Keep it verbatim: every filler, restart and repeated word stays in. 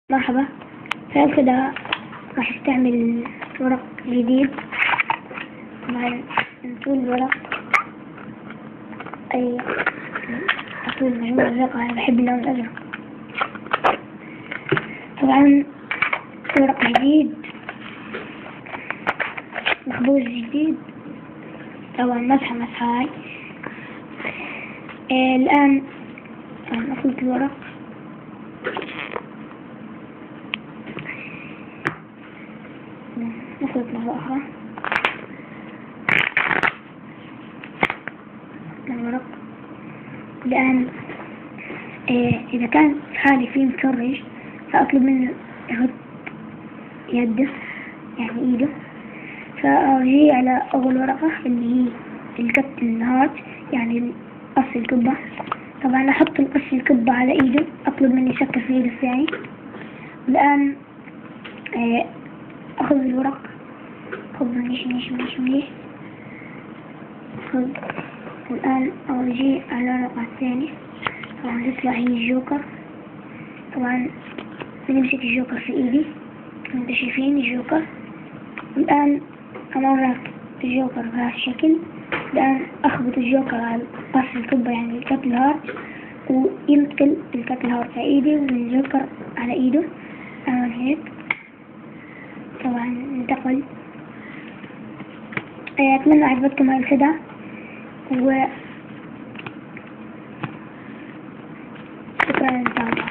مرحبا. في الخدعة راح استعمل ورق جديد. طبعا نطول الورق، أي أطول مجموعة أزرق. أنا بحب اللون الأزرق. طبعا ورق جديد، مخبوز جديد، طبعا مسحة مسحة هاي. آه الآن نخلط الورق. نخلط مرة أخرى الورق. الآن آه إذا كان في حالي فيه مكرج فأطلب منه يحط يده، يعني إيده، فأجي على أول ورقة اللي هي الكابتن هارت، يعني قص الكبة. طبعا أحط القص الكبة على إيده، أطلب منه يسكر في إيده الثاني. والآن آه أخذ الورق، أخذ منيش منيش منيش منيش أخذ. والآن أجي على الورقة الثانية. طبعا تطلع هي الجوكر. طبعا بنمسك الجوكر في إيدي، انتوا شايفين الجوكر. والآن أمرر الجوكر بهذا الشكل. الآن أخبط الجوكر على قص الكبة، يعني الكابتن هارت، وينتقل الكابتن هارت على إيدي والجوكر على إيده. أعمل هيك. طبعا انتقل. أتمنى عجبتكم هاي الخدعة، و شكرا للمتابعة.